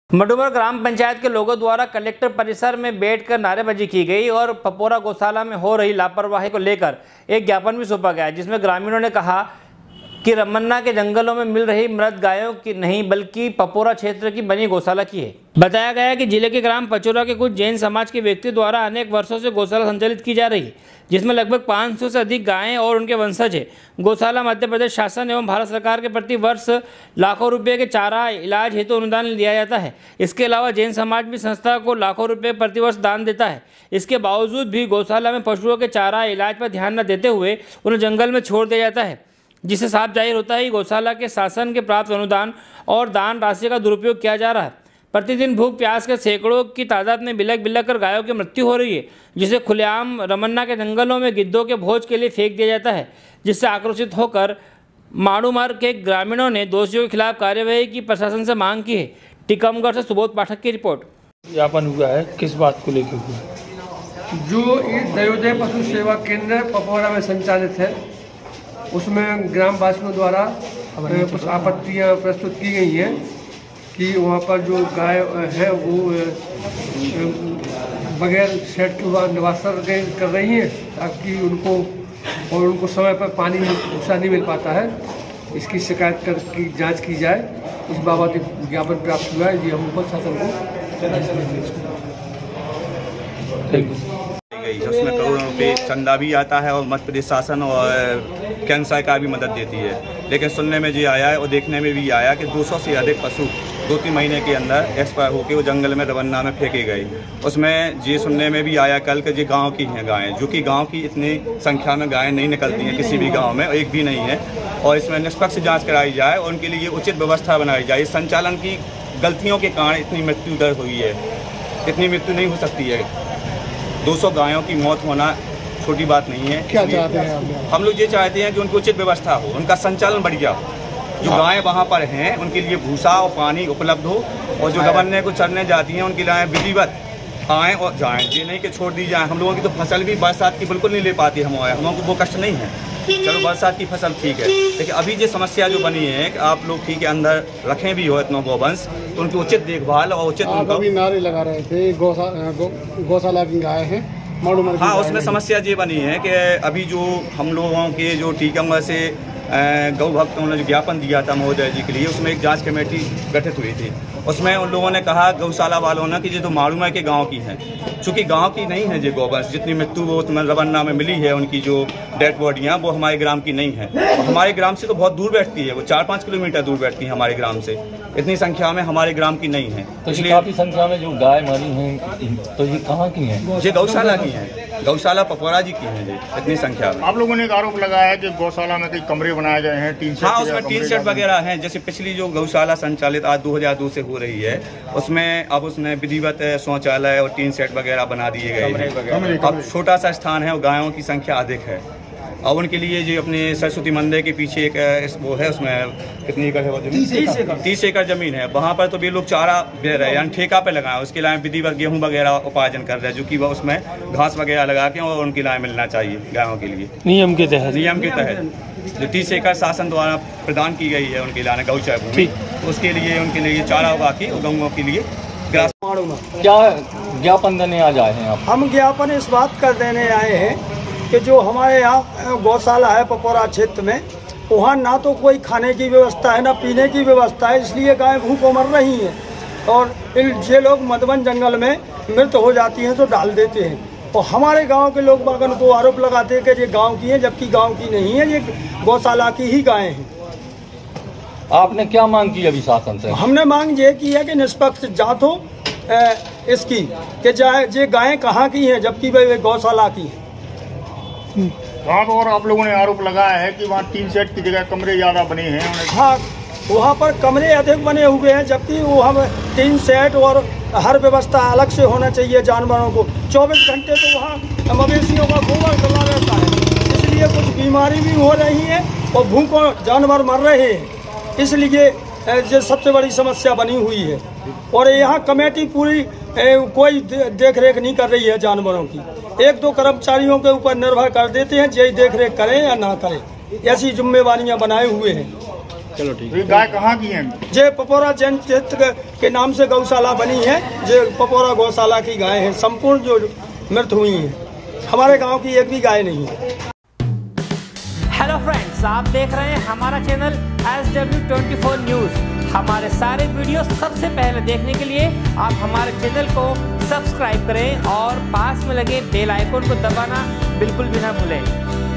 मडूमर ग्राम पंचायत के लोगों द्वारा कलेक्टर परिसर में बैठकर नारेबाजी की गई और पपोरा गौशाला में हो रही लापरवाही को लेकर एक ज्ञापन भी सौंपा गया, जिसमें ग्रामीणों ने कहा कि रमन्ना के जंगलों में मिल रही मृत गायों की नहीं बल्कि पपोरा क्षेत्र की बनी गौशाला की है। बताया गया है कि जिले के ग्राम पचोरा के कुछ जैन समाज के व्यक्ति द्वारा अनेक वर्षों से गौशाला संचालित की जा रही है, जिसमें लगभग 500 से अधिक गायें और उनके वंशज है। गौशाला मध्य प्रदेश शासन एवं भारत सरकार के प्रति वर्ष लाखों रुपये के चारा इलाज हेतु अनुदान दिया जाता है। इसके अलावा जैन समाज भी संस्था को लाखों रुपये प्रतिवर्ष दान देता है। इसके बावजूद भी गौशाला में पशुओं के चारा इलाज पर ध्यान न देते हुए उन्हें जंगल में छोड़ दिया जाता है, जिससे साफ जाहिर होता है कि गौशाला के शासन के प्राप्त अनुदान और दान राशि का दुरुपयोग किया जा रहा है। प्रतिदिन भूख प्यास के सैकड़ों की तादाद में बिलख बिलख कर गायों की मृत्यु हो रही है, जिसे खुलेआम रमन्ना के जंगलों में गिद्धों के भोज के लिए फेंक दिया जाता है, जिससे आक्रोशित होकर माड़ूमार के ग्रामीणों ने दोषियों के खिलाफ कार्यवाही की प्रशासन से मांग की है। टीकमगढ़ से सुबोध पाठक की रिपोर्ट। ज्ञापन हुआ है, किस बात को लेकर हुआ? जो ये दयोदय पशु सेवा केंद्र पपोरा में संचालित है, उसमें ग्रामवासियों द्वारा कुछ आपत्तियां प्रस्तुत की गई हैं कि वहाँ पर जो गाय है वो बगैर शेड के निवास कर रही हैं, ताकि उनको समय पर पानी भूसा नहीं मिल पाता है। इसकी शिकायत कर की जांच की जाए, इस बाबत ज्ञापन प्राप्त हुआ है। जी हम ऊपर शासन को उसमें करोड़ों रुपये चंदा भी आता है और मध्य प्रदेश शासन और केंद्र सरकार भी मदद देती है। लेकिन सुनने में ये आया है और देखने में भी आया कि 200 से अधिक पशु 2-3 महीने के अंदर एक्सपायर होकर वो जंगल में रमन्ना में फेंके गए। उसमें ये सुनने में भी आया कल के ये गांव की हैं गायें, जो कि गांव की इतनी संख्या में गायें नहीं निकलती हैं किसी भी गाँव में, एक भी नहीं है। और इसमें निष्पक्ष जाँच कराई जाए और उनके लिए उचित व्यवस्था बनाई जाए। संचालन की गलतियों के कारण इतनी मृत्यु दर हुई है, इतनी मृत्यु नहीं हो सकती है। 200 गायों की मौत होना छोटी बात नहीं है। क्या चाहते हैं हम लोग ये चाहते हैं कि उनकी उचित व्यवस्था हो, उनका संचालन बढ़िया हो, जो गायें वहाँ पर हैं उनके लिए भूसा और पानी उपलब्ध हो, और जो रमन्ने को चरने जाती हैं उनके लिए विधिवत आएँ और जाएँ, ये नहीं कि छोड़ दी जाए। हम लोगों की तो फसल भी बरसात की बिल्कुल नहीं ले पाती, हम लोगों को वो कष्ट नहीं है। चलो बरसात की फसल ठीक है, लेकिन अभी जो समस्या जो बनी है कि आप लोग ठीक है अंदर रखें भी हो इतना गौवंश, तो उनकी उचित देखभाल और उचित उनका अभी नारे लगा रहे थे गौशाला की गाय है। हाँ, उसमें समस्या ये बनी है कि अभी जो हम लोगों के जो टीकमगढ़ से गौ भक्तों ने जो ज्ञापन दिया था महोदय जी के लिए, उसमें एक जांच कमेटी गठित हुई थी। उसमें उन लोगों ने कहा गौशाला वालों ने कि ये तो माड़ूमार के गांव की हैं, चूँकि गांव की नहीं है ये गौवंश, जितनी मृत्यु वो रमन्ना में मिली है उनकी जो डेड बॉडियाँ, वो हमारे ग्राम की नहीं है। और हमारे ग्राम से तो बहुत दूर बैठती है, वो 4-5 किलोमीटर दूर बैठती है हमारे ग्राम से, इतनी संख्या में हमारे ग्राम की नहीं है। तो इसलिए काफ़ी संख्या में जो गाय मरी हैं, तो ये कहाँ की हैं? ये गौशाला की हैं, गौशाला पपोरा जी की हैं जी, इतनी संख्या में। आप लोगों ने एक आरोप लगाया है कि गौशाला में कई कमरे बनाए गए हैं, टीन शेड। हाँ, उसमें टीन शेड वगैरह हैं। जैसे पिछली जो गौशाला संचालित आज 2002 से हो रही है, उसमें अब उसने विधिवत शौचालय और टीन शेड वगैरह बना दिए गए। अब छोटा सा स्थान है और गायों की संख्या अधिक है। और उनके लिए जो अपने सरस्वती मंदिर के पीछे एक वो है, उसमें कितनी एकड़ है वो जमीन? 30 एकड़ जमीन है। वहाँ पर तो भी लोग चारा दे रहे हैं, यानी ठेका पे लगाए। उसके लिए विधिवत गेहूँ वगैरह उपार्जन कर रहे हैं, जो कि वह उसमें घास वगैरह लगा के और उनके लिए मिलना चाहिए गायों के लिए नियम के तहत जो 30 एकड़ शासन द्वारा प्रदान की गई है उनके लिए गौचर भूमि, उसके लिए उनके लिए चारा उगा के गौओं के लिए। क्या ज्ञापन देने आ जाए हैं आप? हम ज्ञापन इस बात कर देने आए हैं कि जो हमारे यहाँ गौशाला है पपोरा क्षेत्र में, वहाँ ना तो कोई खाने की व्यवस्था है ना पीने की व्यवस्था है, इसलिए गाय भूखों मर रही हैं। और ये लोग मधुबन जंगल में मृत हो जाती हैं तो डाल देते हैं। और हमारे गांव के लोग बागन को आरोप लगाते हैं कि ये गांव की है, जबकि गांव की नहीं है, ये गौशाला की ही गायें हैं। आपने क्या मांग की अभी शासन से? हमने मांग ये की है कि निष्पक्ष जांच हो इसकी, कि ये गायें कहाँ की हैं, जबकि वे गौशाला की हैं। वहाँ पर और आप लोगों ने आरोप लगाया है कि वहाँ टीन शेड की जगह कमरे ज़्यादा बने हैं। हाँ, वहाँ पर कमरे अधिक बने हुए हैं, जबकि वो हम टीन शेड और हर व्यवस्था अलग से होना चाहिए। जानवरों को 24 घंटे तो वहाँ मवेशियों का गोबर डला रहता है, इसलिए कुछ बीमारी भी हो रही है और भूखों जानवर मर रहे हैं, इसलिए ये सबसे बड़ी समस्या बनी हुई है। और यहाँ कमेटी पूरी कोई देख रेख नहीं कर रही है जानवरों की। 1-2 कर्मचारियों के ऊपर निर्भर कर देते हैं, यही देख रेख करें या ना करें, ऐसी जिम्मेवारियां बनाए हुए हैं। चलो ठीक है। गाय कहाँ की है? जे पपोरा जैन क्षेत्र के नाम से गौशाला बनी है, जे पपोरा गौशाला की गाय है, संपूर्ण जो मृत हुई है। हमारे गांव की एक भी गाय नहीं है। हेलो फ्रेंड्स, आप देख रहे हैं हमारा चैनल SW24 न्यूज़। हमारे सारे वीडियो सबसे पहले देखने के लिए आप हमारे चैनल को सब्सक्राइब करें और पास में लगे बेल आइकन को दबाना बिल्कुल भी ना भूलें।